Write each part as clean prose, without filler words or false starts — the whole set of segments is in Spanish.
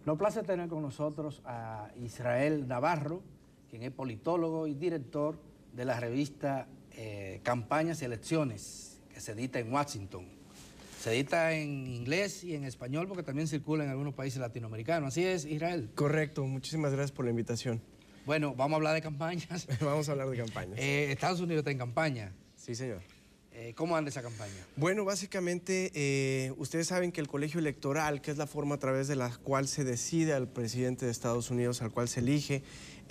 Nos place tener con nosotros a Israel Navarro, quien es politólogo y director de la revista Campañas y Elecciones, que se edita en Washington. Se edita en inglés y en español porque también circula en algunos países latinoamericanos. ¿Así es, Israel? Correcto, muchísimas gracias por la invitación. Bueno, vamos a hablar de campañas. Vamos a hablar de campañas. Estados Unidos está en campaña. Sí, señor. ¿Cómo anda esa campaña? Bueno, básicamente, ustedes saben que el colegio electoral, que es la forma a través de la cual se decide al presidente de Estados Unidos, al cual se elige,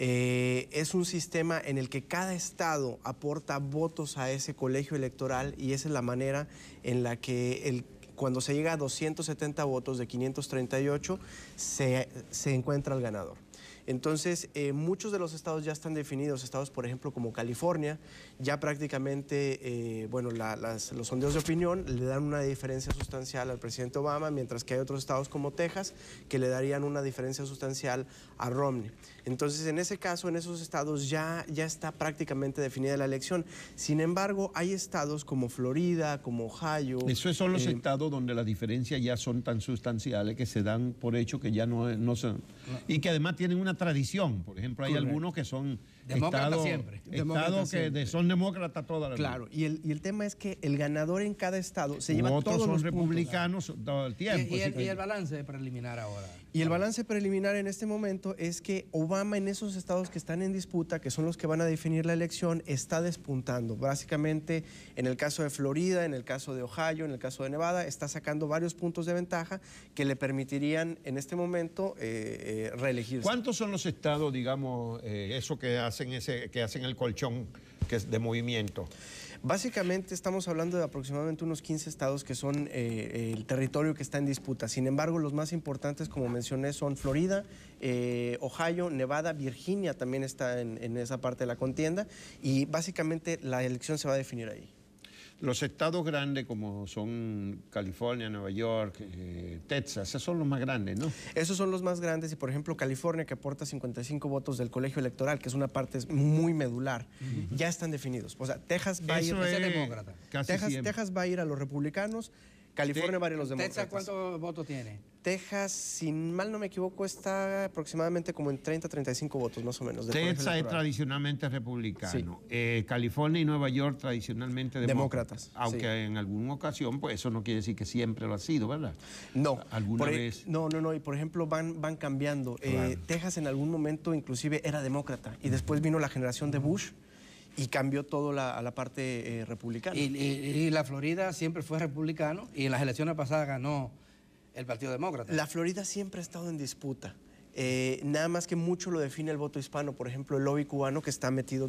es un sistema en el que cada estado aporta votos a ese colegio electoral y esa es la manera en la que cuando se llega a 270 votos de 538, se encuentra el ganador. Entonces, muchos de los estados ya están definidos, estados por ejemplo como California, ya prácticamente, los sondeos de opinión le dan una diferencia sustancial al presidente Obama, mientras que hay otros estados como Texas que le darían una diferencia sustancial a Romney. Entonces, en ese caso, en esos estados ya está prácticamente definida la elección. Sin embargo, hay estados como Florida, como Ohio... Esos son los estados donde las diferencias ya son tan sustanciales que se dan por hecho que ya no son... Y que además tienen una tradición. Por ejemplo, hay algunos que son demócratas siempre. Estados que son demócratas toda la vida. Claro, y el tema es que el ganador en cada estado se lleva otros todos son los republicanos puntos. todo el tiempo. ¿Y el balance preliminar ahora? Y el balance preliminar en este momento es que Obama en esos estados que están en disputa, que son los que van a definir la elección, está despuntando. Básicamente, en el caso de Florida, en el caso de Ohio, en el caso de Nevada, está sacando varios puntos de ventaja que le permitirían en este momento reelegirse. ¿Cuántos son los estados, digamos, eso que hacen el colchón que es de movimiento? Básicamente estamos hablando de aproximadamente unos 15 estados que son el territorio que está en disputa. Sin embargo, los más importantes, como mencioné, son Florida, Ohio, Nevada, Virginia también está en esa parte de la contienda y básicamente la elección se va a definir ahí. Los estados grandes como son California, Nueva York, Texas, esos son los más grandes, ¿no? Esos son los más grandes y, por ejemplo, California, que aporta 55 votos del colegio electoral, que es una parte muy medular, ya están definidos. O sea, Texas va a ir... demócrata. Texas va a ir a los republicanos, California va a ir a los demócratas. ¿Texas cuántos votos tiene? Texas, si mal no me equivoco, está aproximadamente como en 30-35 votos, más o menos. Texas es tradicionalmente republicano. Sí. California y Nueva York tradicionalmente demócratas. Aunque en alguna ocasión, pues eso no quiere decir que siempre lo ha sido, ¿verdad? No. ¿Alguna vez? No. Y por ejemplo, van cambiando. Claro. Texas en algún momento inclusive era demócrata y después vino la generación de Bush y cambió todo a la parte republicana. Y la Florida siempre fue republicano y en las elecciones pasadas ganó el Partido Demócrata. La Florida siempre ha estado en disputa. Nada más que mucho lo define el voto hispano, por ejemplo, el lobby cubano que está metido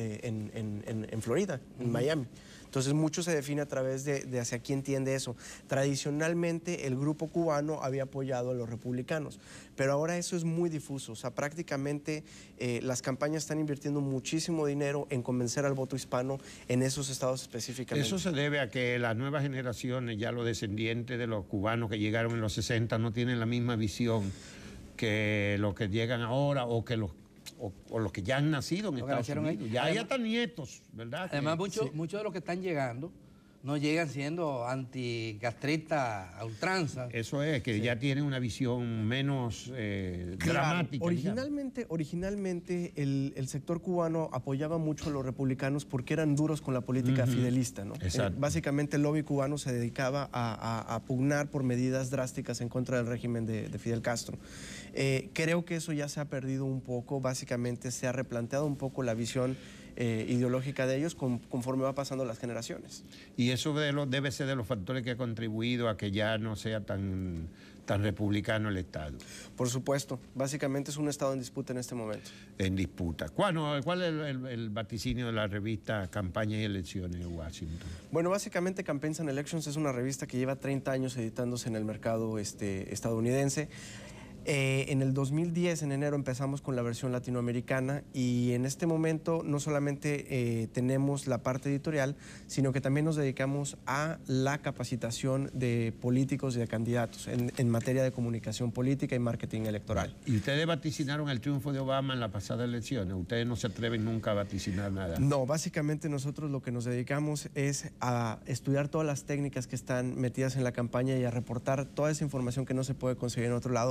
en Florida, en Miami. Entonces, mucho se define a través de hacia quién tiende eso. Tradicionalmente, el grupo cubano había apoyado a los republicanos, pero ahora eso es muy difuso. O sea, prácticamente las campañas están invirtiendo muchísimo dinero en convencer al voto hispano en esos estados específicamente. Eso se debe a que las nuevas generaciones, ya los descendientes de los cubanos que llegaron en los 60, no tienen la misma visión que los que llegan ahora o que los que ya han nacido en Estados Unidos. Ya están nietos, ¿verdad? Además, muchos de los que están llegando no llegan siendo anticastristas a ultranza. Eso es, que ya tienen una visión menos dramática. Originalmente el sector cubano apoyaba mucho a los republicanos porque eran duros con la política fidelista, ¿no? Básicamente el lobby cubano se dedicaba a pugnar por medidas drásticas en contra del régimen de Fidel Castro. Creo que eso ya se ha perdido un poco, básicamente se ha replanteado un poco la visión ideológica de ellos conforme va pasando las generaciones. Y eso debe ser de los factores que ha contribuido a que ya no sea tan republicano el Estado. Por supuesto, básicamente es un Estado en disputa en este momento. En disputa. ¿Cuál es el vaticinio de la revista Campañas y Elecciones de Washington? Bueno, básicamente Campaigns and Elections es una revista que lleva 30 años editándose en el mercado estadounidense. En el 2010, en enero, empezamos con la versión latinoamericana y en este momento no solamente tenemos la parte editorial, sino que también nos dedicamos a la capacitación de políticos y de candidatos en materia de comunicación política y marketing electoral. ¿Y ustedes vaticinaron el triunfo de Obama en la pasada elección? ¿Ustedes no se atreven nunca a vaticinar nada? No, básicamente nosotros lo que nos dedicamos es a estudiar todas las técnicas que están metidas en la campaña y a reportar toda esa información que no se puede conseguir en otro lado, pero nosotros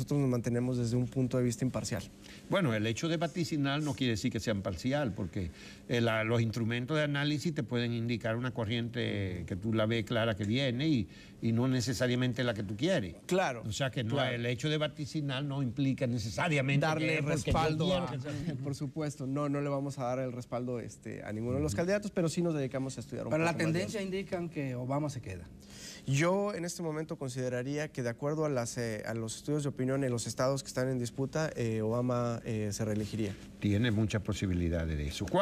nosotros nos mantenemos desde un punto de vista imparcial. Bueno, el hecho de vaticinar no quiere decir que sean parcial, porque los instrumentos de análisis te pueden indicar una corriente que tú la ves clara que viene y no necesariamente la que tú quieres. Claro. O sea que no, claro. el hecho de vaticinar no implica necesariamente darle respaldo por supuesto, no le vamos a dar el respaldo a ninguno de los candidatos, pero sí nos dedicamos a estudiar un poco Pero la más tendencia indican que Obama se queda. Yo en este momento consideraría que de acuerdo a los estudios de opinión en los estados que están en disputa, Obama se reelegiría. Tiene muchas posibilidades de eso.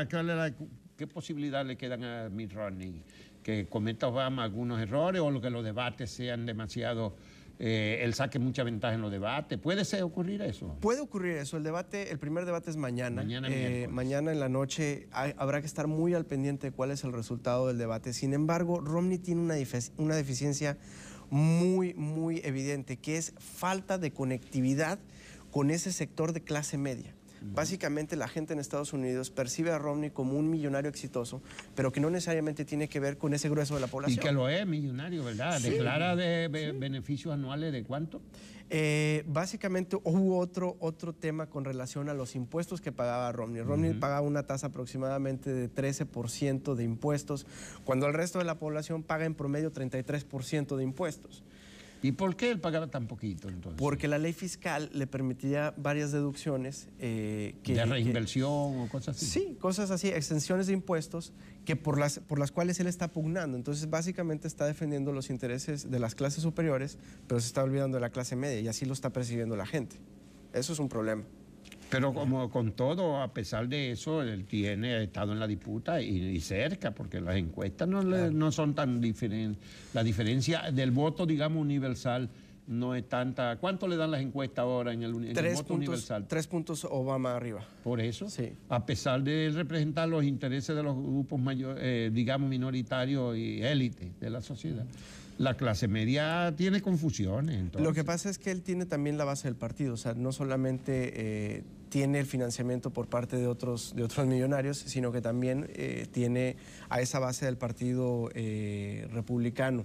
¿Qué posibilidad le quedan a Mitt Romney? ¿Que cometa Obama algunos errores o que los debates sean demasiado... él saque mucha ventaja en los debates? ¿Puede ocurrir eso? Puede ocurrir eso. El primer debate es mañana. Mañana en la noche habrá que estar muy al pendiente de cuál es el resultado del debate. Sin embargo, Romney tiene una deficiencia muy, muy evidente, que es falta de conectividad con ese sector de clase media. Básicamente la gente en Estados Unidos percibe a Romney como un millonario exitoso, pero que no necesariamente tiene que ver con ese grueso de la población. Y que lo es, millonario, ¿verdad? Sí. ¿Declara beneficios anuales de cuánto? Básicamente hubo otro tema con relación a los impuestos que pagaba Romney. Romney pagaba una tasa aproximadamente de 13% de impuestos, cuando el resto de la población paga en promedio 33% de impuestos. ¿Y por qué él pagaba tan poquito entonces? Porque la ley fiscal le permitía varias deducciones. ¿De reinversión o cosas así? Sí, cosas así, exenciones de impuestos por las cuales él está pugnando. Entonces, básicamente está defendiendo los intereses de las clases superiores, pero se está olvidando de la clase media y así lo está percibiendo la gente. Eso es un problema. Pero como con todo, a pesar de eso, él ha estado en la disputa y cerca, porque las encuestas no son tan diferentes. La diferencia del voto, digamos, universal no es tanta. ¿Cuánto le dan las encuestas ahora en el voto universal? 3 puntos Obama arriba. ¿Por eso? Sí. A pesar de representar los intereses de los grupos digamos, minoritarios y élites de la sociedad. La clase media tiene confusiones. Entonces. Lo que pasa es que él tiene también la base del partido, o sea, no solamente tiene el financiamiento por parte de otros millonarios, sino que también tiene a esa base del partido republicano.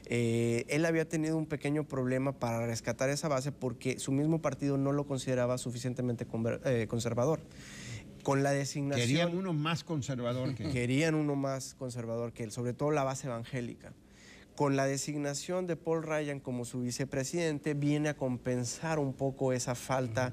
Él había tenido un pequeño problema para rescatar esa base porque su mismo partido no lo consideraba suficientemente conservador. Con la designación... Querían uno más conservador que él. Querían uno más conservador que él, sobre todo la base evangélica. Con la designación de Paul Ryan como su vicepresidente, viene a compensar un poco esa falta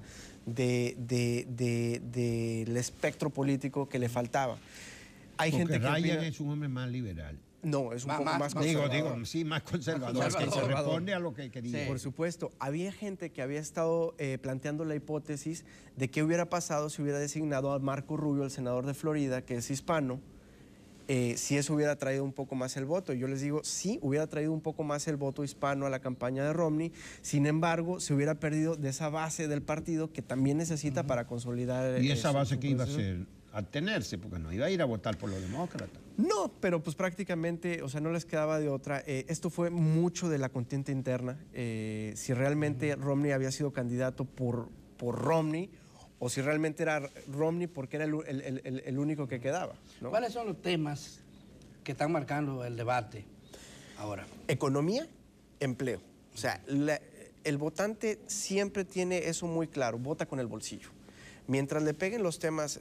del espectro político que le faltaba. Hay gente que Ryan es un hombre más liberal. No, es un poco más conservador. Sí, más conservador. Que se responde a lo que quería. Sí. Por supuesto. Había gente que había estado planteando la hipótesis de qué hubiera pasado si hubiera designado a Marco Rubio, el senador de Florida, que es hispano, si eso hubiera traído un poco más el voto. Yo les digo, sí, hubiera traído un poco más el voto hispano a la campaña de Romney, sin embargo, se hubiera perdido de esa base del partido que también necesita para consolidar... ¿Y esa base qué iba a hacer? Abstenerse, porque no iba a ir a votar por los demócratas. No, pero pues prácticamente, o sea, no les quedaba de otra. Esto fue mucho de la contienda interna. Si realmente Romney había sido candidato por Romney, o si realmente era Romney porque era el único que quedaba, ¿no? ¿Cuáles son los temas que están marcando el debate ahora? Economía, empleo. O sea, el votante siempre tiene eso muy claro, vota con el bolsillo. Mientras le peguen los temas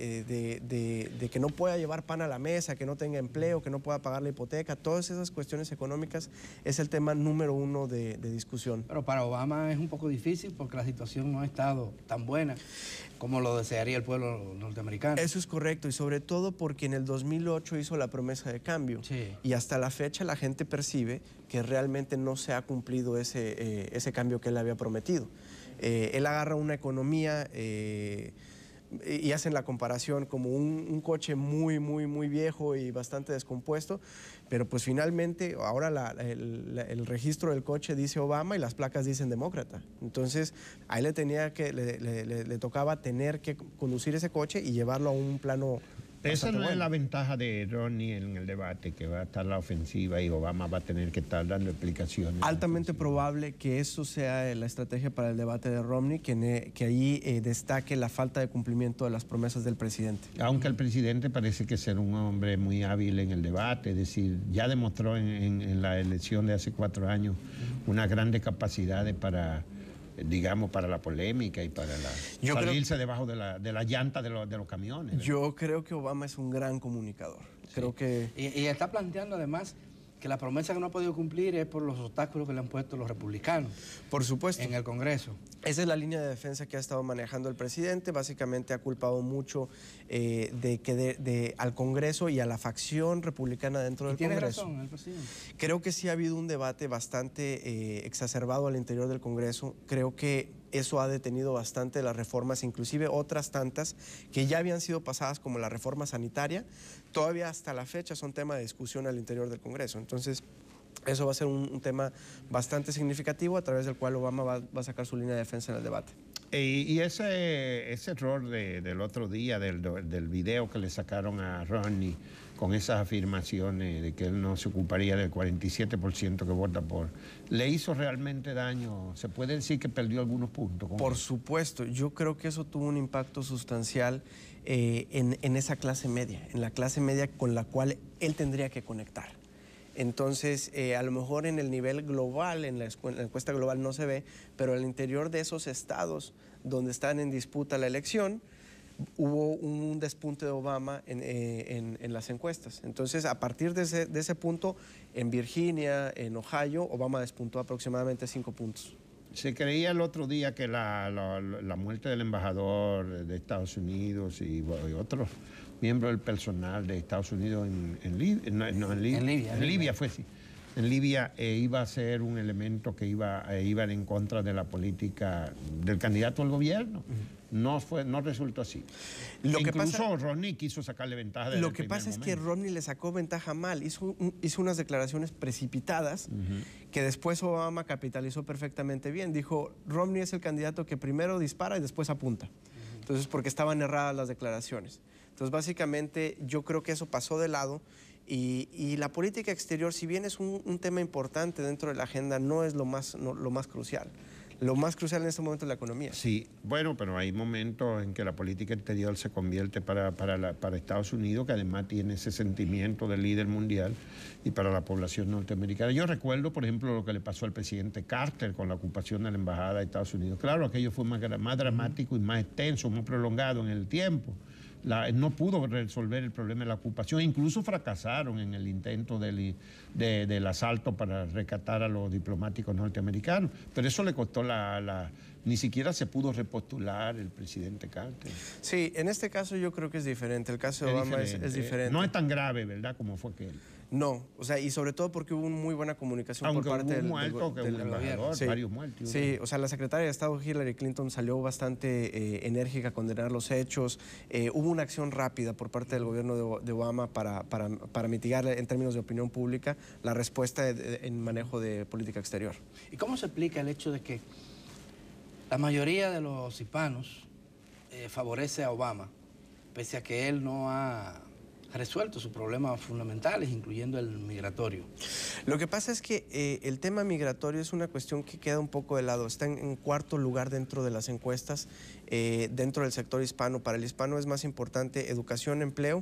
de que no pueda llevar pan a la mesa, que no tenga empleo, que no pueda pagar la hipoteca, todas esas cuestiones económicas es el tema número uno de discusión. Pero para Obama es un poco difícil porque la situación no ha estado tan buena como lo desearía el pueblo norteamericano. Eso es correcto, y sobre todo porque en el 2008 hizo la promesa de cambio. Sí. Y hasta la fecha la gente percibe que realmente no se ha cumplido ese cambio que él había prometido. Él agarra una economía y hacen la comparación como un coche muy, muy, muy viejo y bastante descompuesto, pero pues finalmente ahora el registro del coche dice Obama y las placas dicen demócrata. Entonces a él le tocaba tener que conducir ese coche y llevarlo a un plano. Esa no es la ventaja de Romney en el debate, que va a estar la ofensiva y Obama va a tener que estar dando explicaciones. Altamente probable que eso sea la estrategia para el debate de Romney, que allí destaque la falta de cumplimiento de las promesas del presidente. Aunque el presidente parece que ser un hombre muy hábil en el debate, es decir, ya demostró en la elección de hace 4 años una grande capacidad para digamos, para la polémica y para salirse debajo de la llanta de los camiones, ¿verdad? Yo creo que Obama es un gran comunicador. Sí. Creo que... Y está planteando además que la promesa que no ha podido cumplir es por los obstáculos que le han puesto los republicanos. Por supuesto. En el Congreso. Esa es la línea de defensa que ha estado manejando el presidente. Básicamente ha culpado mucho al Congreso y a la facción republicana dentro del Congreso. ¿Tiene razón el presidente? Creo que sí ha habido un debate bastante exacerbado al interior del Congreso. Creo que eso ha detenido bastante las reformas, inclusive otras tantas que ya habían sido pasadas, como la reforma sanitaria, todavía hasta la fecha son tema de discusión al interior del Congreso. Entonces, eso va a ser un tema bastante significativo a través del cual Obama va a sacar su línea de defensa en el debate. Y ese error del otro día, del video que le sacaron a Romney con esas afirmaciones de que él no se ocuparía del 47% que vota por, ¿le hizo realmente daño? ¿Se puede decir que perdió algunos puntos? Por supuesto, yo creo que eso tuvo un impacto sustancial en esa clase media, en la clase media con la cual él tendría que conectar. Entonces, a lo mejor en el nivel global, en la encuesta global no se ve, pero al interior de esos estados donde están en disputa la elección, hubo un despunte de Obama en las encuestas. Entonces, a partir de ese punto, en Virginia, en Ohio, Obama despuntó aproximadamente 5 puntos. Se creía el otro día que la muerte del embajador de Estados Unidos y otros miembros del personal de Estados Unidos en Libia fue así. En Libia iba a ser un elemento que iba en contra de la política del candidato al gobierno. No resultó así. Incluso Romney quiso sacarle ventaja desde el primer momento. Lo que pasa es que Romney le sacó ventaja mal. Hizo unas declaraciones precipitadas que después Obama capitalizó perfectamente bien. Dijo, Romney es el candidato que primero dispara y después apunta. Entonces, porque estaban erradas las declaraciones. Entonces, básicamente, yo creo que eso pasó de lado y la política exterior, si bien es un tema importante dentro de la agenda, no es lo más crucial. Lo más crucial en este momento es la economía. Sí, bueno, pero hay momentos en que la política exterior se convierte para Estados Unidos, que además tiene ese sentimiento de líder mundial, y para la población norteamericana. Yo recuerdo, por ejemplo, lo que le pasó al presidente Carter con la ocupación de la embajada de Estados Unidos. Claro, aquello fue más dramático y más extenso, más prolongado en el tiempo. No pudo resolver el problema de la ocupación, incluso fracasaron en el intento del asalto para rescatar a los diplomáticos norteamericanos, pero eso le costó ni siquiera se pudo repostular el presidente Carter. Sí, en este caso yo creo que es diferente, el caso de Obama es diferente. No es tan grave, ¿verdad?, como fue aquel. No, o sea, y sobre todo porque hubo muy buena comunicación por parte del gobierno. Sí, varios muertos. Sí, o sea, la secretaria de Estado Hillary Clinton salió bastante enérgica a condenar los hechos. Hubo una acción rápida por parte del gobierno de Obama para mitigar en términos de opinión pública la respuesta en manejo de política exterior. ¿Y cómo se explica el hecho de que la mayoría de los hispanos favorece a Obama, pese a que él no ha resuelto sus problemas fundamentales, incluyendo el migratorio? Lo que pasa es que el tema migratorio es una cuestión que queda un poco de lado. Está en cuarto lugar dentro de las encuestas, dentro del sector hispano. Para el hispano es más importante educación, empleo,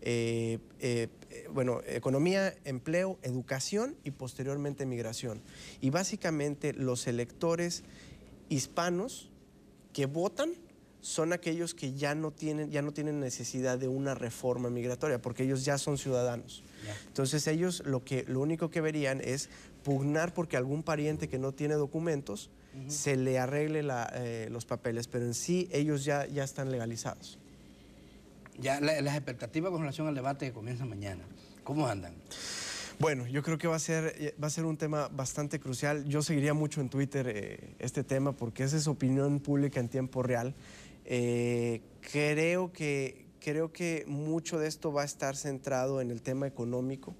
economía, empleo, educación y posteriormente migración. Y básicamente los electores hispanos que votan son aquellos que ya no tienen necesidad de una reforma migratoria, porque ellos ya son ciudadanos. Entonces ellos lo único que verían es pugnar porque algún pariente que no tiene documentos se le arregle los papeles, pero en sí ellos ya están legalizados. Ya las expectativas con relación al debate que comienza mañana, ¿cómo andan? Bueno, yo creo que va a ser un tema bastante crucial. Yo seguiría mucho en Twitter este tema porque esa es opinión pública en tiempo real. Creo que mucho de esto va a estar centrado en el tema económico.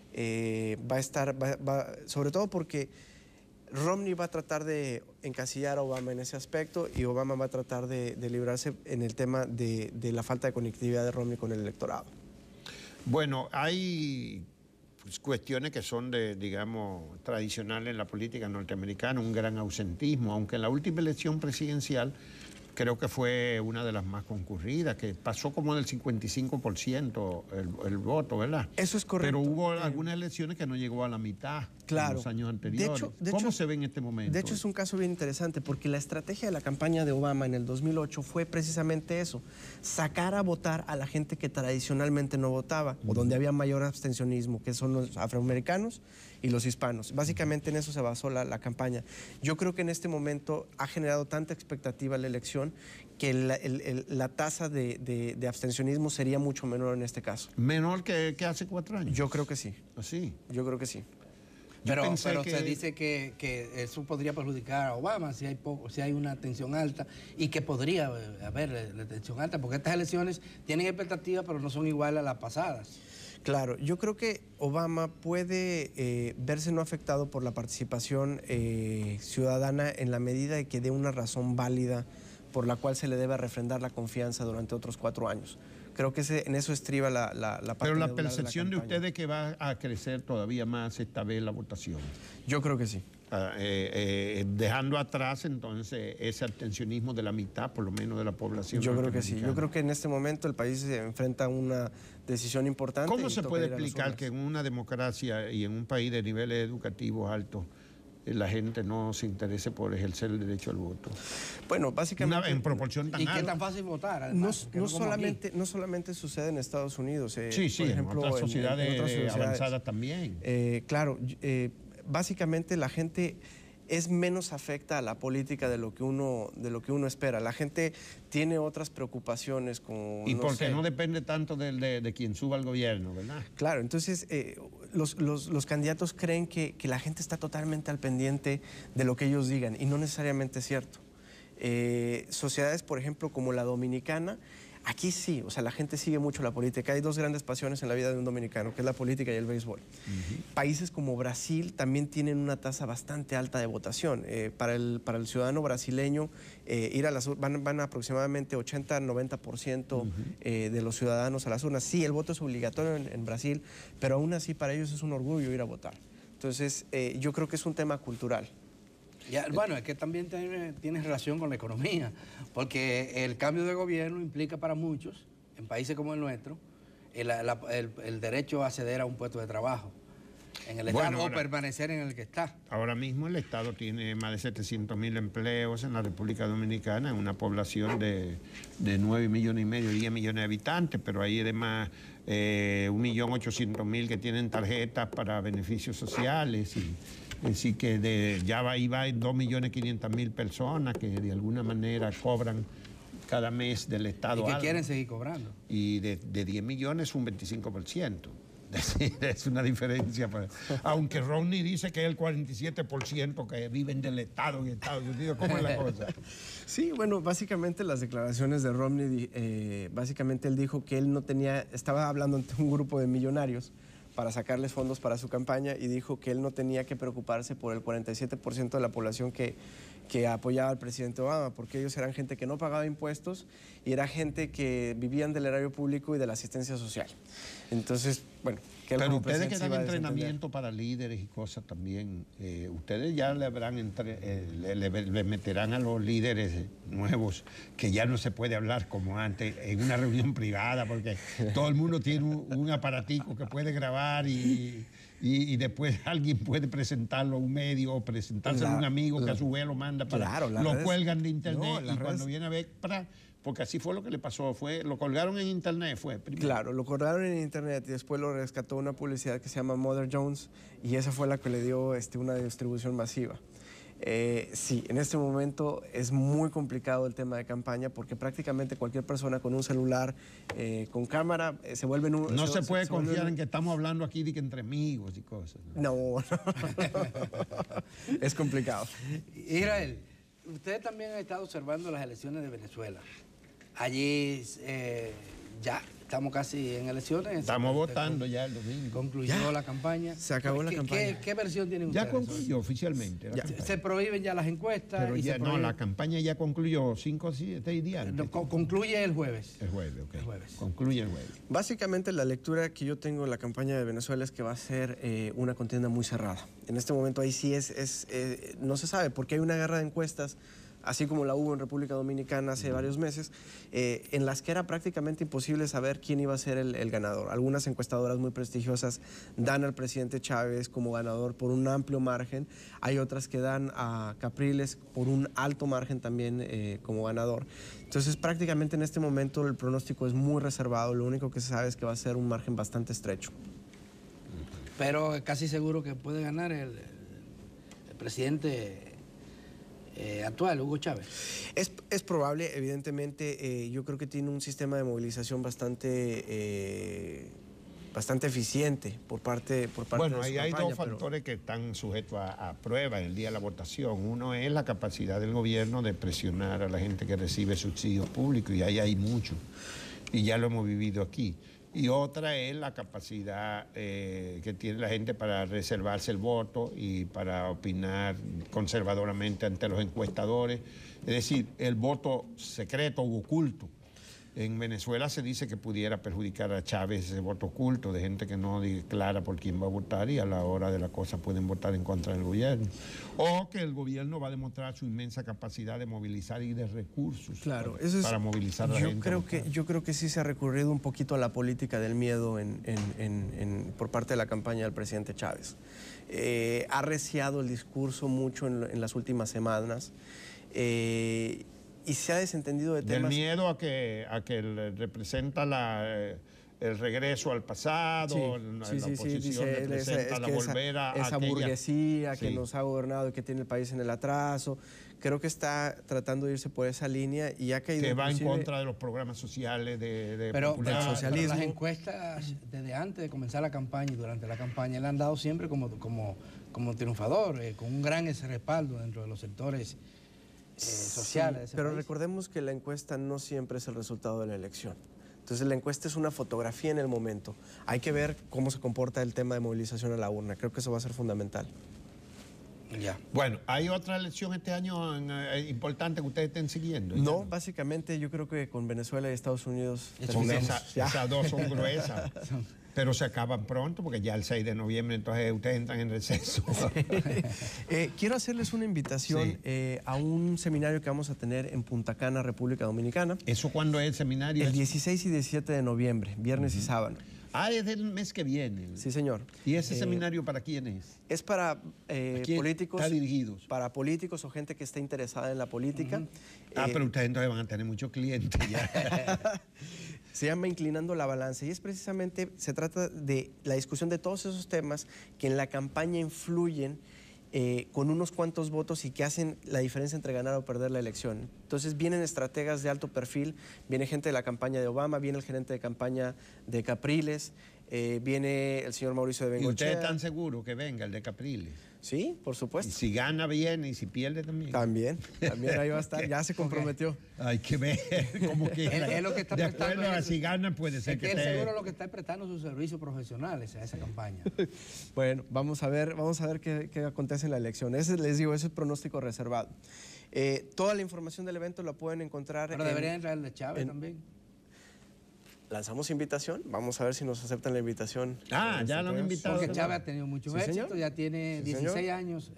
Sobre todo porque Romney va a tratar de encasillar a Obama en ese aspecto y Obama va a tratar de librarse en el tema de la falta de conectividad de Romney con el electorado. Bueno, hay cuestiones que son digamos, tradicionales en la política norteamericana, un gran ausentismo, aunque en la última elección presidencial creo que fue una de las más concurridas, que pasó como del 55% el voto, ¿verdad? Eso es correcto. Pero hubo algunas elecciones que no llegó a la mitad en los años anteriores. ¿Cómo se ve en este momento? De hecho, es un caso bien interesante, porque la estrategia de la campaña de Obama en el 2008 fue precisamente eso, sacar a votar a la gente que tradicionalmente no votaba, o donde había mayor abstencionismo, que son los afroamericanos y los hispanos. Básicamente en eso se basó la campaña. Yo creo que en este momento ha generado tanta expectativa la elección que la tasa de abstencionismo sería mucho menor en este caso. ¿Menor que hace 4 años? Yo creo que sí. ¿Así? Yo creo que sí. Pero se dice que eso podría perjudicar a Obama si hay una tensión alta, y que podría haber la tensión alta, porque estas elecciones tienen expectativas, pero no son iguales a las pasadas. Claro, yo creo que Obama puede verse no afectado por la participación ciudadana en la medida de que dé una razón válida por la cual se le debe refrendar la confianza durante otros 4 años. Creo que en eso estriba la parte. Pero la percepción de ustedes que va a crecer todavía más esta vez la votación. Yo creo que sí. Dejando atrás entonces ese abstencionismo de la mitad, por lo menos, de la población. Yo creo que sí. Yo creo que en este momento el país se enfrenta a una decisión importante. ¿Cómo se puede explicar que en una democracia y en un país de niveles educativos altos la gente no se interese por ejercer el derecho al voto? Bueno, básicamente... en proporción tan alta. ¿Y qué tan fácil votar? Además, no solamente sucede en Estados Unidos. Sí, por ejemplo, en otras sociedades avanzadas también. Claro, básicamente la gente es menos afecta a la política de lo que uno espera. La gente tiene otras preocupaciones como... Y porque no depende tanto de quien suba al gobierno, ¿verdad? Claro, entonces los candidatos creen que la gente está totalmente al pendiente de lo que ellos digan, y no necesariamente es cierto. Sociedades, por ejemplo, como la dominicana, aquí sí, o sea, la gente sigue mucho la política. Hay 2 grandes pasiones en la vida de un dominicano, que es la política y el béisbol. Países como Brasil también tienen una tasa bastante alta de votación. Para el ciudadano brasileño, ir a las van aproximadamente 80-90% de los ciudadanos a las urnas. Sí, el voto es obligatorio en Brasil, pero aún así para ellos es un orgullo ir a votar. Entonces, yo creo que es un tema cultural. Bueno, es que también tiene relación con la economía, porque el cambio de gobierno implica para muchos, en países como el nuestro, el derecho a acceder a un puesto de trabajo en el Estado, o permanecer en el que está. Ahora mismo el Estado tiene más de 700.000 empleos en la República Dominicana, en una población de 9,5 millones, 10 millones de habitantes, pero hay además 1.800.000 que tienen tarjetas para beneficios sociales, y así que ahí va 2.500.000 personas que de alguna manera cobran cada mes del Estado. Y que quieren seguir cobrando. Y de 10 millones un 25%. Es decir, es una diferencia. Aunque Romney dice que es el 47% que viven del Estado en Estados Unidos. ¿Cómo es la cosa? Sí, bueno, básicamente las declaraciones de Romney, básicamente él dijo que él estaba hablando ante un grupo de millonarios para sacarles fondos para su campaña, y dijo que él no tenía que preocuparse por el 47% de la población que apoyaba al presidente Obama, porque ellos eran gente que no pagaba impuestos y era gente que vivían del erario público y de la asistencia social. Entonces, bueno... Pero ustedes que dan entrenamiento para líderes y cosas también, ustedes ya le meterán a los líderes nuevos que ya no se puede hablar como antes en una reunión privada, porque todo el mundo tiene un aparatico que puede grabar y después alguien puede presentarlo a un medio o presentárselo a un amigo que a su vez lo manda para... lo cuelgan de internet, y cuando viene a ver... Porque así fue lo que le pasó, lo colgaron en internet, primero. Claro, lo colgaron en internet y después lo rescató una publicidad que se llama Mother Jones, y esa fue la que le dio una distribución masiva. Sí, en este momento es muy complicado el tema de campaña, porque prácticamente cualquier persona con un celular, con cámara, se vuelven un... No se puede confiar en que estamos hablando aquí de que entre amigos y cosas. No. Es complicado. Israel, usted también ha estado observando las elecciones de Venezuela. Allí ya estamos casi en elecciones. Estamos votando ya el domingo. Concluyó la campaña. Se acabó la campaña. ¿Qué versión tienen ustedes? Ya concluyó oficialmente. Se prohíben ya las encuestas. Pero ya no, la campaña ya concluyó 5 o 6 días antes. Concluye el jueves. El jueves, ok. El jueves. Concluye el jueves. Básicamente la lectura que yo tengo de la campaña de Venezuela es que va a ser una contienda muy cerrada. En este momento ahí sí no se sabe, porque hay una guerra de encuestas así como la hubo en República Dominicana hace varios meses, en las que era prácticamente imposible saber quién iba a ser el ganador. Algunas encuestadoras muy prestigiosas dan al presidente Chávez como ganador por un amplio margen, hay otras que dan a Capriles por un alto margen también como ganador. Entonces prácticamente en este momento el pronóstico es muy reservado, lo único que se sabe es que va a ser un margen bastante estrecho. Pero casi seguro que puede ganar el presidente actual, Hugo Chávez. Es probable, evidentemente, yo creo que tiene un sistema de movilización bastante eficiente por parte bueno, de su ahí hay campaña, dos factores que están sujetos a prueba en el día de la votación. Uno es la capacidad del gobierno de presionar a la gente que recibe subsidios públicos, y ahí hay mucho, y ya lo hemos vivido aquí. Y otra es la capacidad que tiene la gente para reservarse el voto y para opinar conservadoramente ante los encuestadores. Es decir, el voto secreto u oculto. En Venezuela se dice que pudiera perjudicar a Chávez ese voto oculto de gente que no declara por quién va a votar y a la hora de la cosa pueden votar en contra del gobierno. O que el gobierno va a demostrar su inmensa capacidad de movilizar y de recursos para movilizar a la gente. Yo creo que sí se ha recurrido un poquito a la política del miedo por parte de la campaña del presidente Chávez. Ha arreciado el discurso mucho en las últimas semanas. Y se ha desentendido de temas... Del miedo a que representa el regreso al pasado, la oposición representa la volver a esa aquella burguesía que nos ha gobernado y que tiene el país en el atraso. Creo que está tratando de irse por esa línea y ha caído... Que va en contra de los programas sociales pero socialismo. Pero las encuestas, desde antes de comenzar la campaña y durante la campaña, le han dado siempre como triunfador, con un gran respaldo dentro de los sectores sociales. Sí, pero recordemos que la encuesta no siempre es el resultado de la elección. Entonces la encuesta es una fotografía en el momento. Hay que ver cómo se comporta el tema de movilización a la urna. Creo que eso va a ser fundamental. Ya. Bueno, ¿hay otra elección este año importante que ustedes estén siguiendo? No, básicamente yo creo que con Venezuela y Estados Unidos... Esas dos son gruesas. Pero se acaban pronto porque ya el 6 de noviembre entonces ustedes entran en receso. Quiero hacerles una invitación a un seminario que vamos a tener en Punta Cana, República Dominicana. ¿Eso cuándo es el seminario? El 16 y 17 de noviembre, viernes y sábado. Ah, es del mes que viene. Sí, señor. ¿Y ese seminario para quién es? Es para políticos. ¿Está dirigidos? Para políticos o gente que esté interesada en la política. Pero ustedes entonces van a tener muchos clientes ya. Se llama Inclinando la Balanza y es precisamente, se trata de la discusión de todos esos temas que en la campaña influyen con unos cuantos votos y que hacen la diferencia entre ganar o perder la elección. Entonces vienen estrategas de alto perfil, viene gente de la campaña de Obama, viene el gerente de campaña de Capriles, viene el señor Mauricio de Bengochea. ¿Y ustedes están seguros que venga el de Capriles? Sí, por supuesto. Y si gana bien y si pierde también. También ahí va a estar, ya se comprometió. Hay que ver cómo que es lo que está de acuerdo a si gana puede ser que él seguro lo que está prestando sus servicios profesionales a esa campaña. Bueno, vamos a ver qué acontece en la elección. Ese, les digo, ese es pronóstico reservado. Toda la información del evento la pueden encontrar. Pero debería entrar el de Chávez también. Lanzamos invitación, vamos a ver si nos aceptan la invitación. Ya lo han invitado. Porque Chávez ha tenido mucho éxito, señor. Ya tiene 16 años,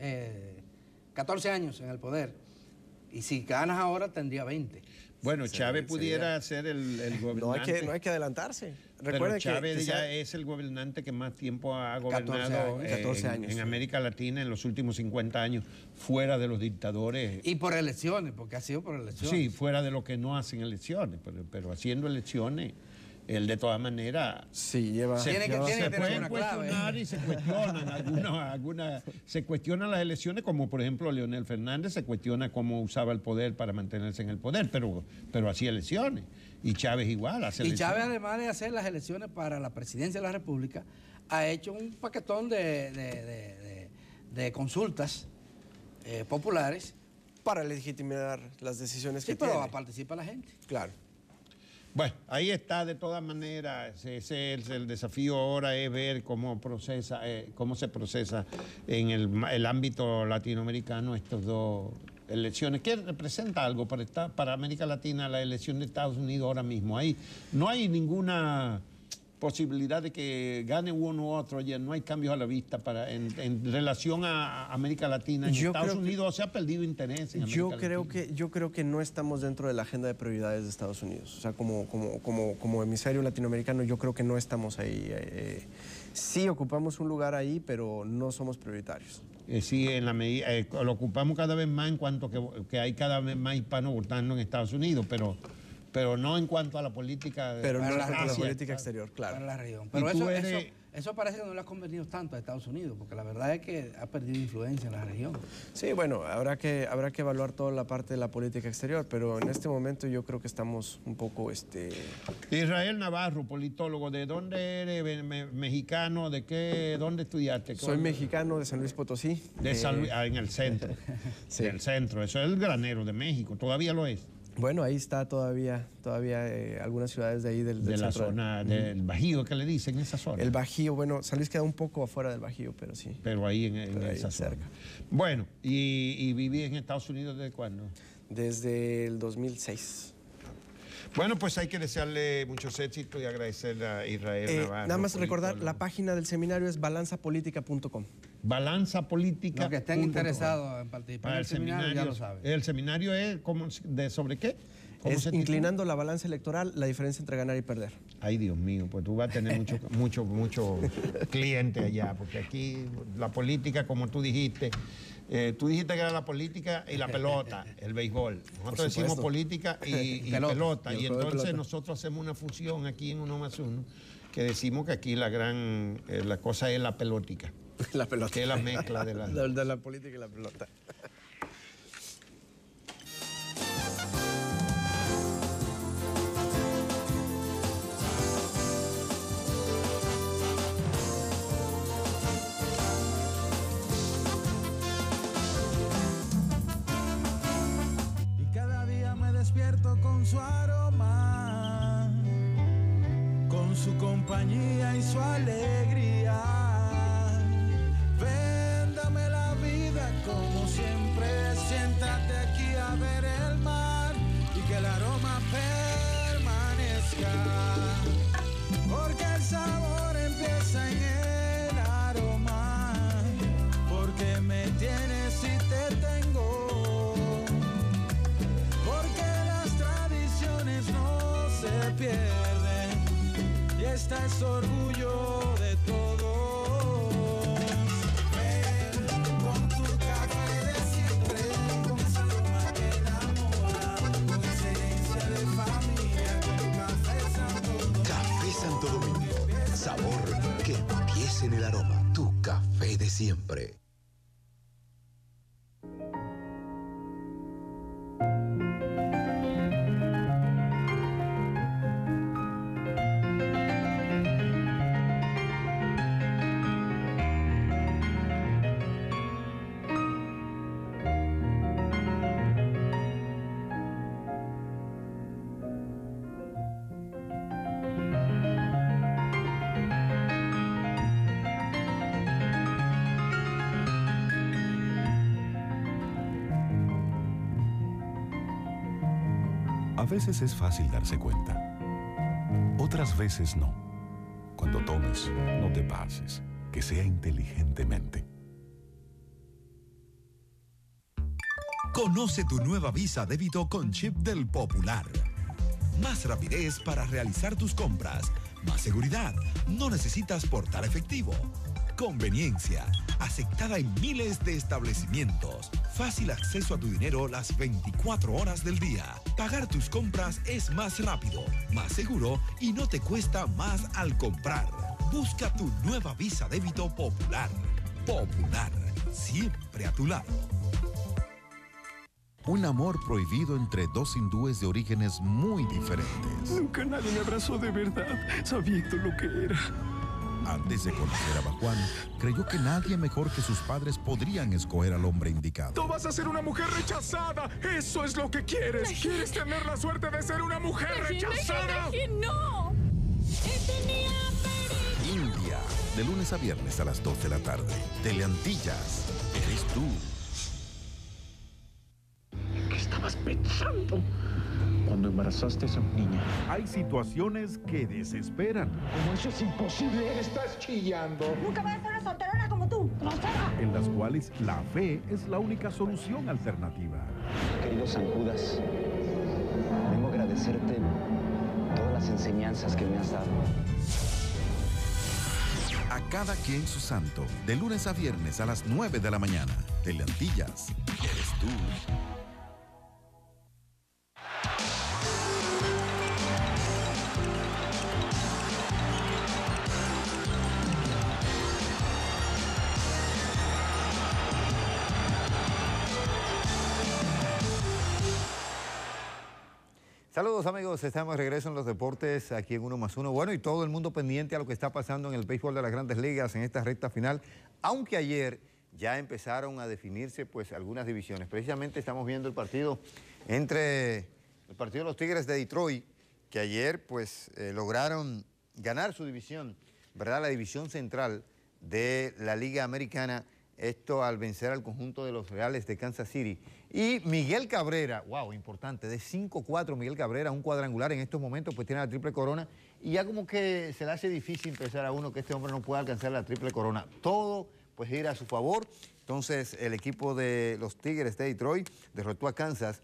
14 años en el poder. Y si ganas ahora tendría 20. Bueno, Chávez pudiera ser el gobernante. No hay que adelantarse. Recuerden que Chávez ya es el gobernante que más tiempo ha gobernado 14 años, en América Latina en los últimos 50 años, fuera de los dictadores. Y por elecciones, porque ha sido por elecciones. Sí, fuera de lo que no hacen elecciones, pero haciendo elecciones. Él de todas maneras sí, lleva. Se pueden cuestionar y se cuestionan se cuestionan las elecciones, como por ejemplo Leonel Fernández se cuestiona cómo usaba el poder para mantenerse en el poder, pero hacía elecciones. Y Chávez igual hace elecciones. Y Chávez, además de hacer las elecciones para la presidencia de la República, ha hecho un paquetón de consultas populares para legitimar las decisiones que tiene. Sí, pero participa la gente. Claro. Bueno, ahí está de todas maneras, ese es el desafío ahora, es ver cómo se procesa en el ámbito latinoamericano estas dos elecciones. ¿Qué representa algo para América Latina la elección de Estados Unidos ahora mismo? Ahí no hay ninguna posibilidad de que gane uno u otro, ya no hay cambios a la vista en relación a América Latina. En Estados Unidos se ha perdido interés en América Latina. Yo creo que no estamos dentro de la agenda de prioridades de Estados Unidos. O sea, como hemisferio latinoamericano, yo creo que no estamos ahí. Sí ocupamos un lugar ahí, pero no somos prioritarios. Sí, en la medida, lo ocupamos cada vez más en cuanto que hay cada vez más hispanos votando en Estados Unidos, pero no en cuanto a la política. Pero no en cuanto a la política exterior, claro. Para la región. Pero eso parece que no le ha convenido tanto a Estados Unidos, porque la verdad es que ha perdido influencia en la región. Sí, bueno, habrá que evaluar toda la parte de la política exterior, pero en este momento yo creo que estamos un poco... Israel Navarro, politólogo, ¿de dónde eres? ¿Mexicano? ¿De qué? ¿Dónde estudiaste? Soy mexicano de San Luis Potosí. De San Luis, en el centro. Sí. En el centro, eso es el granero de México, todavía lo es. Bueno, ahí está todavía algunas ciudades de ahí del de la zona del Bajío, ¿qué le dicen esa zona? El Bajío, bueno, San Luis queda un poco afuera del Bajío, pero sí. Pero ahí en esa zona. Cerca. Bueno, ¿y viví en Estados Unidos desde cuándo? Desde el 2006. Bueno, pues hay que desearle muchos éxitos y agradecerle a Israel Navarro. Nada más recordar, la página del seminario es balanzapolitica.com. Balanzapolitica. Los que estén interesados en participar en el seminario ya lo saben. ¿El seminario es sobre qué? Es inclinando la balanza electoral, la diferencia entre ganar y perder. Ay, Dios mío, pues tú vas a tener mucho cliente allá, porque aquí la política, como tú dijiste que era la política y la pelota, el béisbol. Nosotros decimos política y pelota. Y entonces nosotros hacemos una fusión aquí en 1+1, que decimos que aquí la cosa es la pelótica. La pelota. Que es la mezcla de la política y la pelota. Con su aroma, con su compañía y su alegría. Véndame la vida como siempre. Siéntate aquí a ver el mar y que el aroma permanezca. Porque el sabor empieza en el aroma. Porque me tienes y te tengo. Pierden y esta es orgullo de todos. Ven con tu café de siempre, con esa aroma que enamora, con esa herencia de familia, con Café Santo Domingo. Café Santo Domingo, sabor que empieza en el aroma. Tu café de siempre. A veces es fácil darse cuenta, otras veces no. Cuando tomes, no te pases, que sea inteligentemente. Conoce tu nueva Visa Débito con chip del Popular. Más rapidez para realizar tus compras, más seguridad, no necesitas portar efectivo. Conveniencia, aceptada en miles de establecimientos. Fácil acceso a tu dinero las 24 horas del día. Pagar tus compras es más rápido, más seguro y no te cuesta más al comprar. Busca tu nueva Visa Débito Popular. Popular, siempre a tu lado. Un amor prohibido entre dos hindúes de orígenes muy diferentes. Nunca nadie me abrazó de verdad, sabiendo lo que era. Antes de conocer a Bhagwan, creyó que nadie mejor que sus padres podrían escoger al hombre indicado. Tú vas a ser una mujer rechazada. Eso es lo que quieres. ¿Quieres tener la suerte de ser una mujer rechazada? ¡No! India, de lunes a viernes a las 2 de la tarde. Teleantillas, eres tú. ¿Qué estabas estabas pensando cuando embarazaste a esa niña? Hay situaciones que desesperan, Como eso es imposible, estás chillando. Nunca voy a ser una solterona como tú. en las cuales la fe es la única solución alternativa. Querido San Judas, vengo a agradecerte todas las enseñanzas que me has dado. A cada quien su santo, de lunes a viernes a las 9 de la mañana. Teleantillas, eres tú. Saludos amigos, estamos de regreso en los deportes aquí en 1 más 1. Bueno, y todo el mundo pendiente a lo que está pasando en el béisbol de las Grandes Ligas en esta recta final, aunque ayer ya empezaron a definirse pues algunas divisiones. Precisamente estamos viendo el partido de los Tigres de Detroit, que ayer pues lograron ganar su división, ¿verdad? La división central de la Liga Americana, esto al vencer al conjunto de los Reales de Kansas City. Y Miguel Cabrera, wow, importante, de 5-4 Miguel Cabrera, un cuadrangular en estos momentos, pues tiene la triple corona. Y ya como que se le hace difícil pensar a uno que este hombre no pueda alcanzar la triple corona. Todo pues ir a su favor. Entonces el equipo de los Tigres de Detroit derrotó a Kansas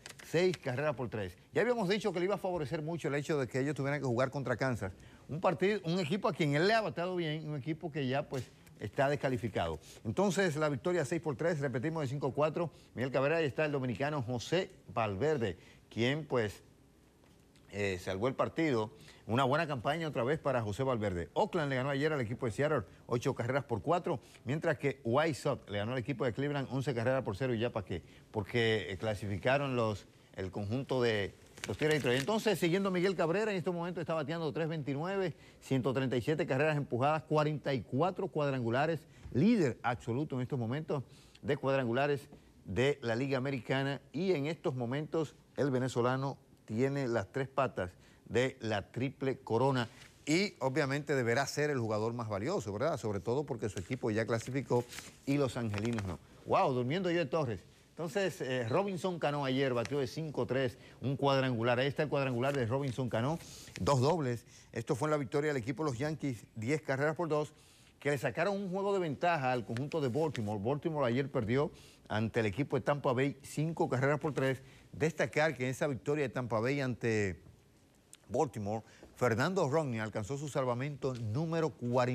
6-3. Ya habíamos dicho que le iba a favorecer mucho el hecho de que ellos tuvieran que jugar contra Kansas. Un equipo a quien él le ha bateado bien, un equipo que ya pues está descalificado. Entonces, la victoria 6-3, repetimos de 5-4. Miguel Cabrera, ahí está el dominicano José Valverde, quien pues salvó el partido. Una buena campaña otra vez para José Valverde. Oakland le ganó ayer al equipo de Seattle 8-4, mientras que White Sox le ganó al equipo de Cleveland 11-0. ¿Y ya para qué? Porque clasificaron el conjunto de los Tigres de Detroit. Entonces, siguiendo Miguel Cabrera, en este momento está bateando 3.29, 137 carreras empujadas, 44 cuadrangulares, líder absoluto en estos momentos de cuadrangulares de la Liga Americana, y en estos momentos el venezolano tiene las 3 patas de la triple corona y obviamente deberá ser el jugador más valioso, ¿verdad? Sobre todo porque su equipo ya clasificó y los angelinos no. ¡Wow! Durmiendo yo de Torres. Entonces, Robinson Cano ayer batió de 5-3, un cuadrangular. Ahí está el cuadrangular de Robinson Cano, 2 dobles. Esto fue en la victoria del equipo de los Yankees, 10-2, que le sacaron un juego de ventaja al conjunto de Baltimore. Baltimore ayer perdió ante el equipo de Tampa Bay 5-3. Destacar que en esa victoria de Tampa Bay ante Baltimore, Fernando Rodney alcanzó su salvamento número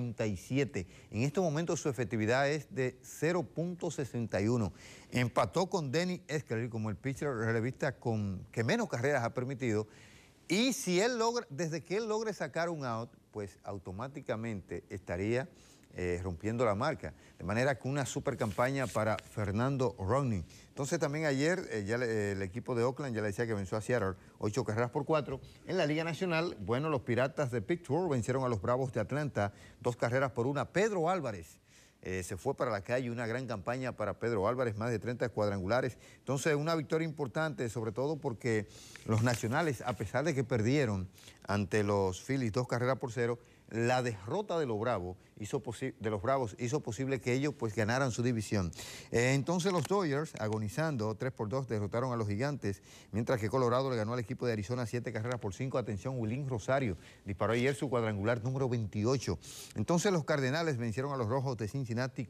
47. En estos momentos su efectividad es de 0.61. Empató con Denny Escalera como el pitcher relevista que menos carreras ha permitido. Y si él desde que él logre sacar un out, pues automáticamente estaría rompiendo la marca. De manera que una super campaña para Fernando Rodney. Entonces también ayer el equipo de Oakland ya le decía que venció a Seattle 8-4. En la Liga Nacional, bueno, los Piratas de Pittsburgh vencieron a los Bravos de Atlanta 2-1. Pedro Álvarez se fue para la calle, una gran campaña para Pedro Álvarez, más de 30 cuadrangulares. Entonces una victoria importante, sobre todo porque los nacionales, a pesar de que perdieron ante los Phillies 2-0, la derrota de los Bravos hizo posible que ellos pues ganaran su división. Entonces los Dodgers, agonizando 3-2, derrotaron a los Gigantes, mientras que Colorado le ganó al equipo de Arizona 7-5. Atención, Wilín Rosario disparó ayer su cuadrangular número 28. Entonces los Cardenales vencieron a los Rojos de Cincinnati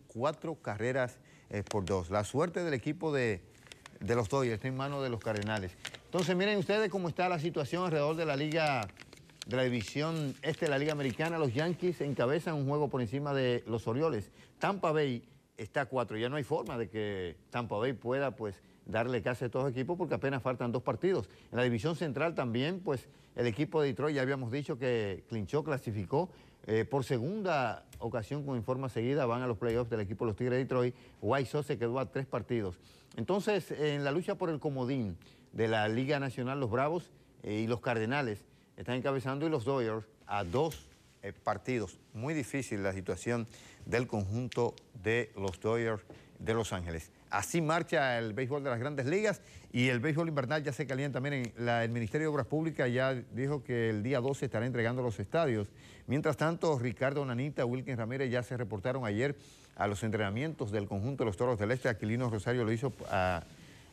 4-2. La suerte del equipo de los Dodgers está en manos de los Cardenales. Entonces miren ustedes cómo está la situación alrededor de la liga, de la división este de la Liga Americana. Los Yankees encabezan un juego por encima de los Orioles. Tampa Bay está a 4. Ya no hay forma de que Tampa Bay pueda pues darle casa a todos los equipos porque apenas faltan 2 partidos. En la división central también pues el equipo de Detroit, ya habíamos dicho que clinchó, clasificó. Por segunda ocasión con forma seguida van a los playoffs del equipo de los Tigres de Detroit. White Sox se quedó a 3 partidos. Entonces en la lucha por el comodín de la Liga Nacional, los Bravos y los Cardenales están encabezando, y los Dodgers a 2 partidos. Muy difícil la situación del conjunto de los Dodgers de Los Ángeles. Así marcha el béisbol de las Grandes Ligas, y el béisbol invernal ya se calienta. Miren, el Ministerio de Obras Públicas ya dijo que el día 12 estará entregando los estadios. Mientras tanto, Ricardo Nanita, Wilkin Ramírez ya se reportaron ayer a los entrenamientos del conjunto de los Toros del Este. Aquilino Rosario lo hizo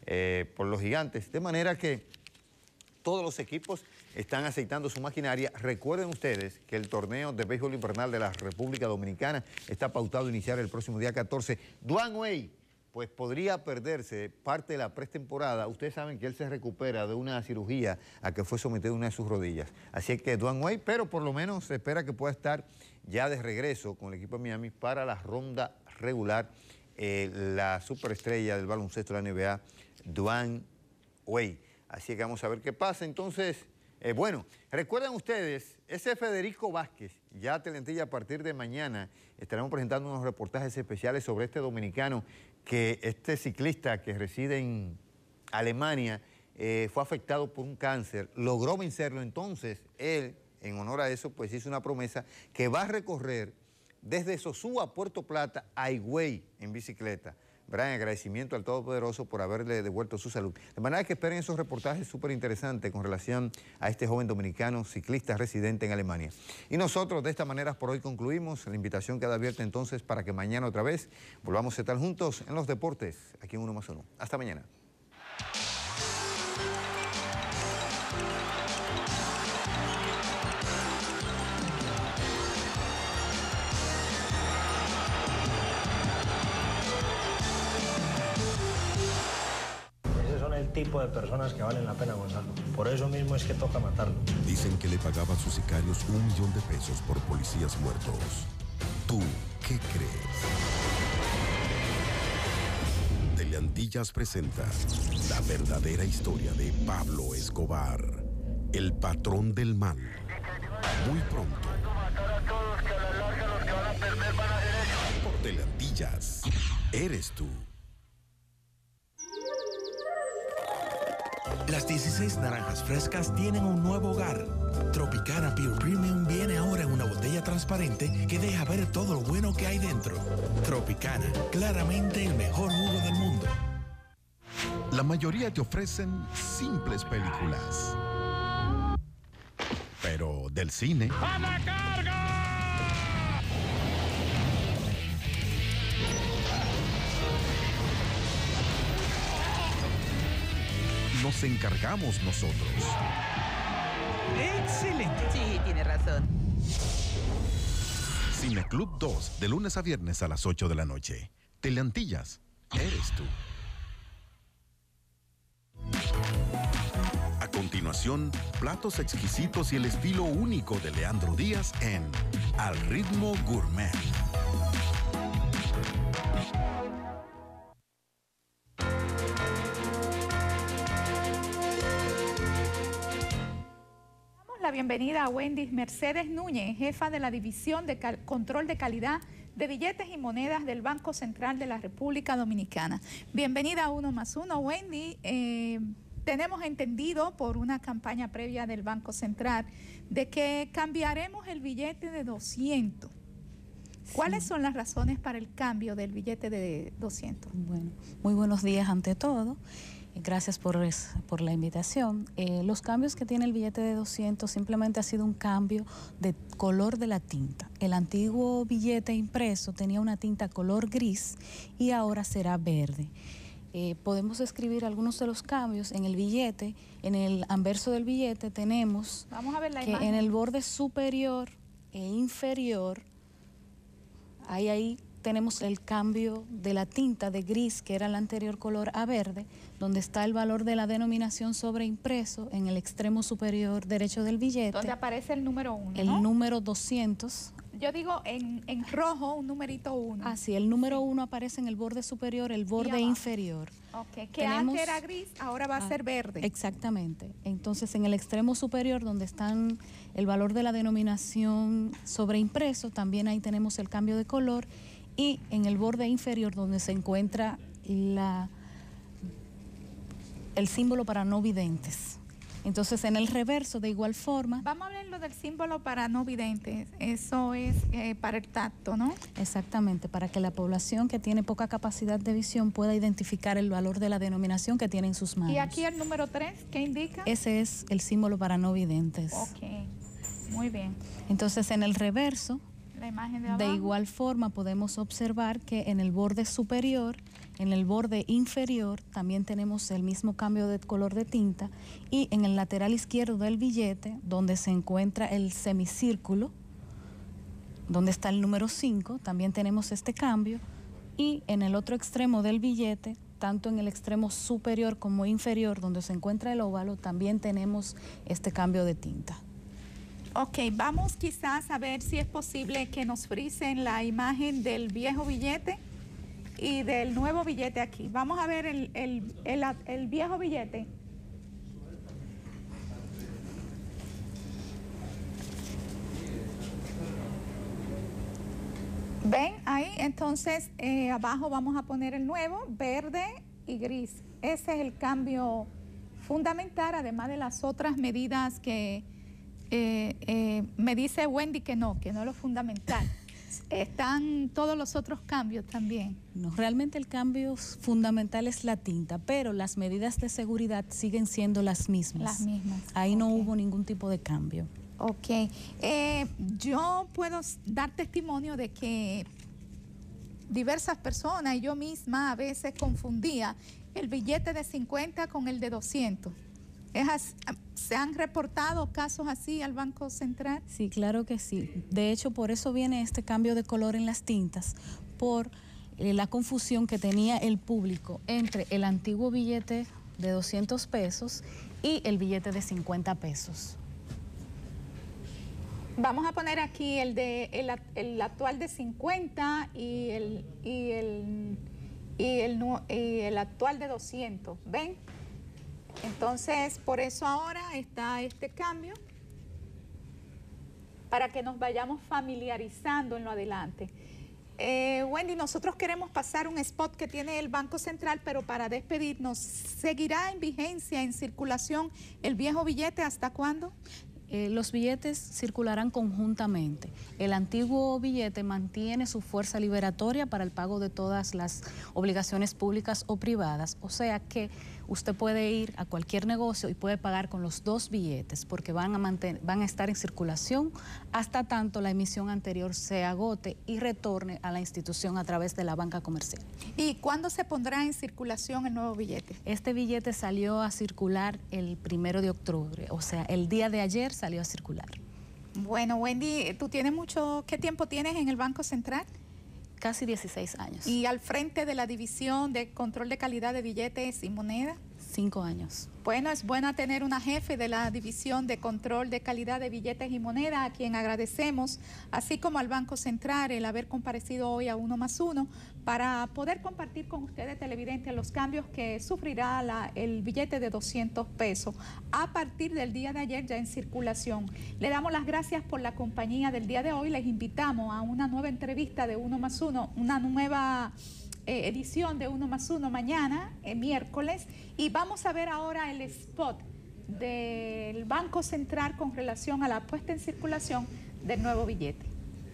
por los Gigantes. De manera que todos los equipos están aceitando su maquinaria. Recuerden ustedes que el torneo de béisbol invernal de la República Dominicana está pautado a iniciar el próximo día 14. Dwayne Wade, pues podría perderse parte de la pretemporada. Ustedes saben que él se recupera de una cirugía a que fue sometido una de sus rodillas. Así que Dwayne Wade, pero por lo menos se espera que pueda estar ya de regreso con el equipo de Miami para la ronda regular. La superestrella del baloncesto de la NBA, Dwayne Wade. Así que vamos a ver qué pasa. Entonces, bueno, recuerden ustedes, ese Federico Vázquez, ya Telentilla a partir de mañana estaremos presentando unos reportajes especiales sobre este dominicano, que este ciclista que reside en Alemania fue afectado por un cáncer, logró vencerlo. Entonces, él, en honor a eso, pues hizo una promesa que va a recorrer desde Sosúa a Puerto Plata a Higüey en bicicleta. ¿Verdad? En agradecimiento al Todopoderoso por haberle devuelto su salud. De manera que esperen esos reportajes súper interesantes con relación a este joven dominicano ciclista residente en Alemania. Y nosotros de esta manera por hoy concluimos. La invitación queda abierta entonces para que mañana otra vez volvamos a estar juntos en los deportes, aquí en 1+1. Hasta mañana. Tipo de personas que valen la pena matarlo. Por eso mismo es que toca matarlo. Dicen que le pagaba a sus sicarios $1 millón por policías muertos. ¿Tú qué crees? Teleantillas presenta la verdadera historia de Pablo Escobar, el patrón del mal. Muy pronto. Por Teleantillas, eres tú. Las 16 naranjas frescas tienen un nuevo hogar. Tropicana Pure Premium viene ahora en una botella transparente que deja ver todo lo bueno que hay dentro. Tropicana, claramente el mejor jugo del mundo. La mayoría te ofrecen simples películas. Pero del cine... ¡A la carga! Nos encargamos nosotros. ¡Excelente! Sí, tiene razón. Cineclub 2, de lunes a viernes a las 8 de la noche. Teleantillas, eres tú. A continuación, platos exquisitos y el estilo único de Leandro Díaz en Al Ritmo Gourmet. Bienvenida a Wendy Mercedes Núñez, jefa de la División de Control de Calidad de Billetes y Monedas del Banco Central de la República Dominicana. Bienvenida a 1+1, Wendy. Tenemos entendido por una campaña previa del Banco Central de que cambiaremos el billete de 200. ¿Cuáles son las razones para el cambio del billete de 200? Bueno, muy buenos días ante todo. Gracias por la invitación. Los cambios que tiene el billete de 200 simplemente ha sido un cambio de color de la tinta. El antiguo billete impreso tenía una tinta color gris y ahora será verde. Podemos escribir algunos de los cambios en el billete. En el anverso del billete tenemos Vamos a ver la que imagen. en el borde superior e inferior, ahí tenemos el cambio de la tinta de gris, que era el anterior color, a verde, donde está el valor de la denominación sobreimpreso en el extremo superior derecho del billete. Donde aparece el número 1, El número 200. Yo digo en rojo un numerito 1. Ah, sí, el número 1 aparece en el borde superior, el borde inferior. Ok, que antes era gris, ahora va a ser verde. Exactamente. Entonces, en el extremo superior, donde están el valor de la denominación sobreimpreso, también ahí tenemos el cambio de color. Y en el borde inferior, donde se encuentra el símbolo para no videntes. Entonces, en el reverso, de igual forma... Vamos a hablar del símbolo para no videntes. Eso es para el tacto, ¿no? Exactamente, para que la población que tiene poca capacidad de visión pueda identificar el valor de la denominación que tiene en sus manos. ¿Y aquí el número 3, qué indica? Ese es el símbolo para no videntes. Ok, muy bien. Entonces, en el reverso... La imagen de abajo. De igual forma podemos observar que en el borde superior, en el borde inferior, también tenemos el mismo cambio de color de tinta, y en el lateral izquierdo del billete, donde se encuentra el semicírculo, donde está el número 5, también tenemos este cambio, y en el otro extremo del billete, tanto en el extremo superior como inferior, donde se encuentra el óvalo, también tenemos este cambio de tinta. Ok, vamos quizás a ver si es posible que nos frisen la imagen del viejo billete y del nuevo billete aquí. Vamos a ver el viejo billete. ¿Ven ahí? Entonces, abajo vamos a poner el nuevo, verde y gris. Ese es el cambio fundamental, además de las otras medidas que me dice Wendy que no es lo fundamental. Están todos los otros cambios también. No, realmente el cambio fundamental es la tinta, pero las medidas de seguridad siguen siendo las mismas. Las mismas. Ahí no hubo ningún tipo de cambio. Ok. Yo puedo dar testimonio de que diversas personas y yo misma a veces confundía el billete de 50 con el de 200. ¿Se han reportado casos así al Banco Central? Sí, claro que sí. De hecho, por eso viene este cambio de color en las tintas, por la confusión que tenía el público entre el antiguo billete de 200 pesos y el billete de 50 pesos. Vamos a poner aquí el actual de 50 y el actual de 200. ¿Ven? Entonces, por eso ahora está este cambio, para que nos vayamos familiarizando en lo adelante. Wendy, nosotros queremos pasar un spot que tiene el Banco Central, pero para despedirnos, ¿seguirá en vigencia, en circulación el viejo billete hasta cuándo? Los billetes circularán conjuntamente. El antiguo billete mantiene su fuerza liberatoria para el pago de todas las obligaciones públicas o privadas, o sea que usted puede ir a cualquier negocio y puede pagar con los dos billetes, porque van a estar en circulación hasta tanto la emisión anterior se agote y retorne a la institución a través de la banca comercial. ¿Y cuándo se pondrá en circulación el nuevo billete? Este billete salió a circular el 1 de octubre, o sea, el día de ayer salió a circular. Bueno, Wendy, ¿qué tiempo tienes en el Banco Central? Casi 16 años. ¿Y al frente de la División de Control de Calidad de Billetes y Moneda? 5 años. Bueno, es buena tener una jefe de la División de Control de Calidad de Billetes y Moneda, a quien agradecemos, así como al Banco Central, el haber comparecido hoy a 1+1 para poder compartir con ustedes, televidentes, los cambios que sufrirá el billete de 200 pesos a partir del día de ayer ya en circulación. Le damos las gracias por la compañía del día de hoy. Les invitamos a una nueva entrevista de 1+1, una nueva edición de 1+1 mañana, miércoles, y vamos a ver ahora el spot del Banco Central con relación a la puesta en circulación del nuevo billete.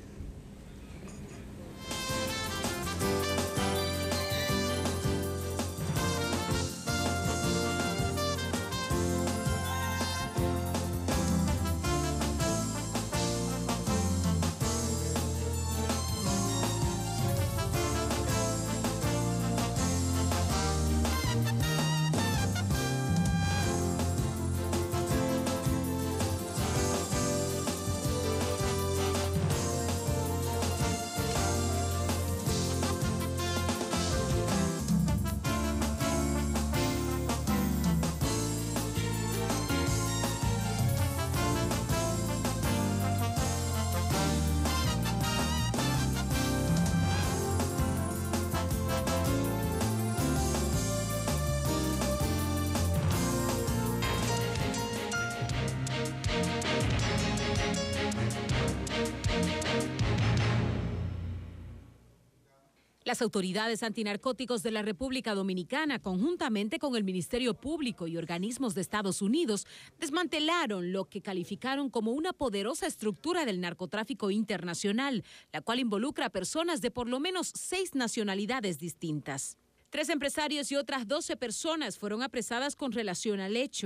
Las autoridades antinarcóticos de la República Dominicana, conjuntamente con el Ministerio Público y organismos de Estados Unidos, desmantelaron lo que calificaron como una poderosa estructura del narcotráfico internacional, la cual involucra a personas de por lo menos 6 nacionalidades distintas. 3 empresarios y otras 12 personas fueron apresadas con relación al hecho.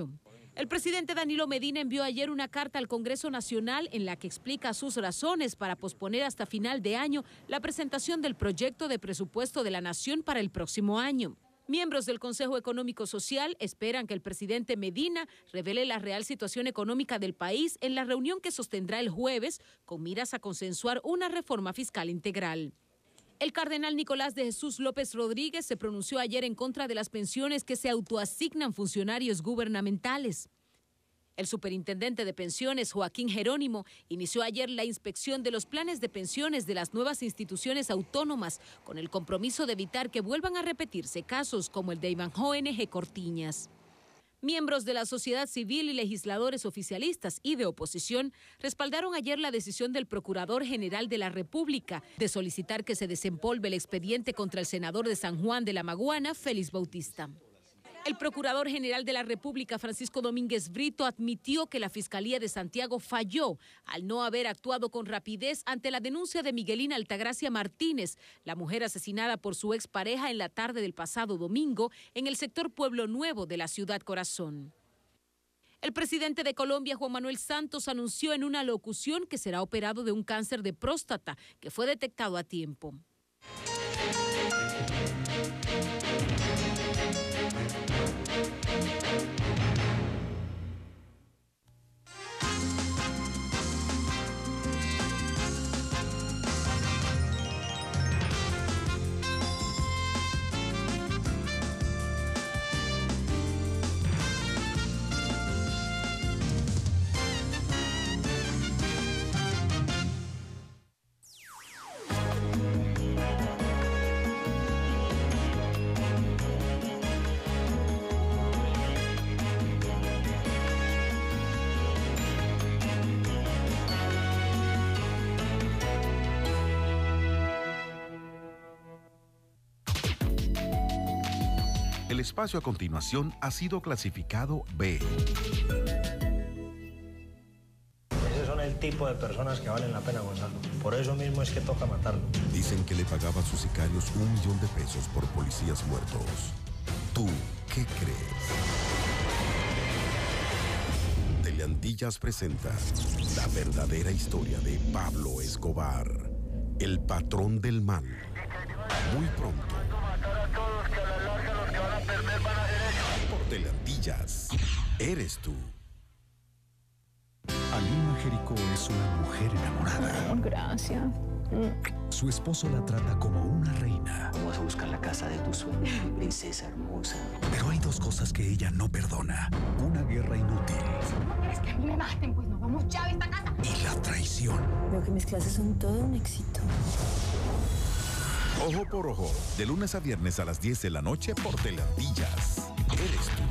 El presidente Danilo Medina envió ayer una carta al Congreso Nacional en la que explica sus razones para posponer hasta final de año la presentación del proyecto de presupuesto de la Nación para el próximo año. Miembros del Consejo Económico Social esperan que el presidente Medina revele la real situación económica del país en la reunión que sostendrá el jueves con miras a consensuar una reforma fiscal integral. El cardenal Nicolás de Jesús López Rodríguez se pronunció ayer en contra de las pensiones que se autoasignan funcionarios gubernamentales. El superintendente de pensiones, Joaquín Jerónimo, inició ayer la inspección de los planes de pensiones de las nuevas instituciones autónomas con el compromiso de evitar que vuelvan a repetirse casos como el de Ivanhoe N.G. Cortiñas. Miembros de la sociedad civil y legisladores oficialistas y de oposición respaldaron ayer la decisión del Procurador General de la República de solicitar que se desempolve el expediente contra el senador de San Juan de la Maguana, Félix Bautista. El Procurador General de la República, Francisco Domínguez Brito, admitió que la Fiscalía de Santiago falló al no haber actuado con rapidez ante la denuncia de Miguelina Altagracia Martínez, la mujer asesinada por su expareja en la tarde del pasado domingo en el sector Pueblo Nuevo de la ciudad Corazón. El presidente de Colombia, Juan Manuel Santos, anunció en una locución que será operado de un cáncer de próstata que fue detectado a tiempo. El espacio a continuación ha sido clasificado B. Esos son el tipo de personas que valen la pena, Gonzalo. Por eso mismo es que toca matarlo. Dicen que le pagaban a sus sicarios $1 millón por policías muertos. ¿Tú qué crees? Teleantillas presenta la verdadera historia de Pablo Escobar, el patrón del mal. Muy pronto. Por Teleantillas, eres tú. Alima Jericó es una mujer enamorada. Gracias. Su esposo la trata como una reina. Vamos a buscar la casa de tu sueño, princesa hermosa. Pero hay dos cosas que ella no perdona. Una guerra inútil. Si no quieres que a mí me maten, pues nos vamos ya de esta casa. Y la traición. Veo que mis clases son todo un éxito. Ojo por ojo, de lunes a viernes a las 10 de la noche por Teleantillas. Eres tú.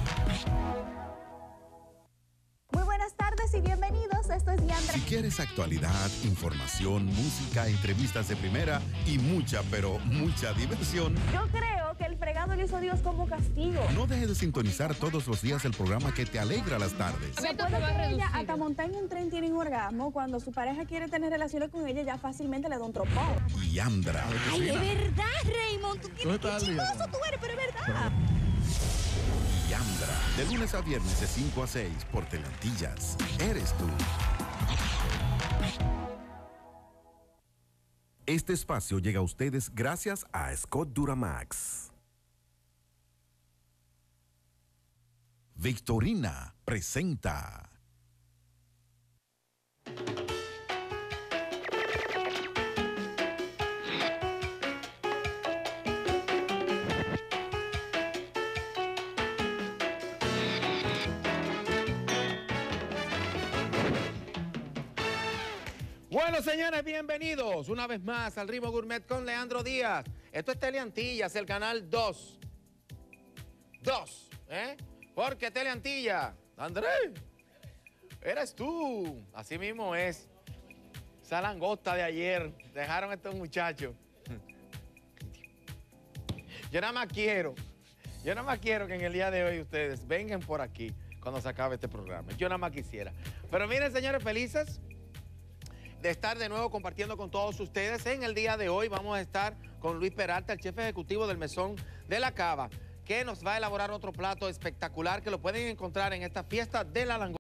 Muy buenas tardes y bienvenidos. Esto es Diandra. Si quieres actualidad, información, música, entrevistas de primera y mucha, pero mucha diversión, Yo creo que el fregado le hizo Dios como castigo. no dejes de sintonizar todos los días el programa que te alegra las tardes. Se puede que ella hasta montar en un tren tiene un orgasmo. Cuando su pareja quiere tener relaciones con ella, ya fácilmente le da un tropón. Y Andra. Ay, es verdad, Raymond. Tú tienes que chistoso tú eres, pero es verdad. Y Andra, de lunes a viernes de 5 a 6 por Teleantillas. Eres tú. Este espacio llega a ustedes gracias a Scott Duramax. Victorina presenta. Bueno, señores, bienvenidos una vez más al Ritmo Gourmet con Leandro Díaz. Esto es Teleantillas, el canal 2. 2, ¿eh? Porque Teleantillas, Andrés, eres tú. Así mismo es. Esa langosta de ayer, dejaron a estos muchachos. Yo nada más quiero que en el día de hoy ustedes vengan por aquí cuando se acabe este programa. Yo nada más quisiera. Pero miren, señores, felices de estar de nuevo compartiendo con todos ustedes. En el día de hoy vamos a estar con Luis Peralta, el jefe ejecutivo del Mesón de la Cava, que nos va a elaborar otro plato espectacular que lo pueden encontrar en esta fiesta de la langosta.